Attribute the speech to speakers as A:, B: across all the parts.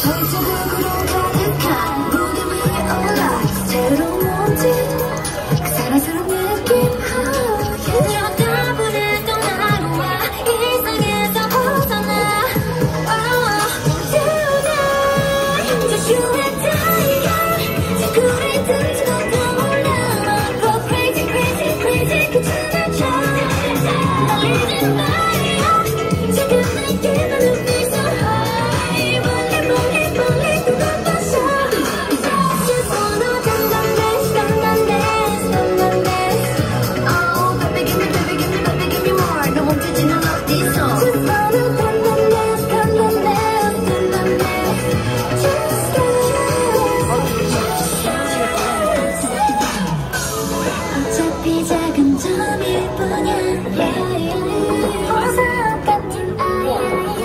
A: 절제력으로 가득한 무대 위에 올라 새로운 몸짓 그 사랑스러운 느낌 따분했던 하루와 일상에서 벗어나 조슈의 다이얼 지구를 던지고 떠올라 Go crazy crazy crazy 그 춤을 춰 달리지 마요 지금 내게만 눈빛 so high 멀리 멀리 멀리 또 덮어서 Just wanna dance dance dance dance dance Oh baby give me more 너 멈추지는 어디서 Just wanna dance dance dance dance Just 어차피 작은 점일 뿐이야 보석 같은 아이야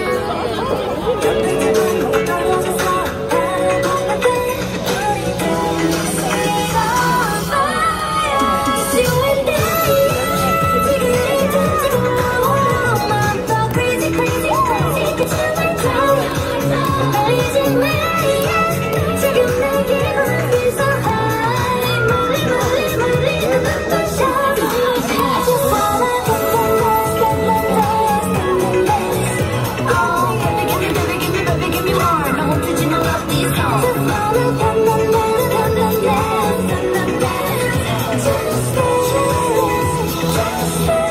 A: 곁에 두고 떨어져서 바라보는데 우리 둘이 Set on fire It's you and I 지구를 던지고 올라오면 더 crazy crazy crazy 그 춤을 춰 달리지 말이야 지금 내게만 feel so high 멀리 멀리 멀리 또 덮어서 I just wanna dance Oh baby give me more 너 멈추지는 어디서 Just wanna dance dance dance dance Just dance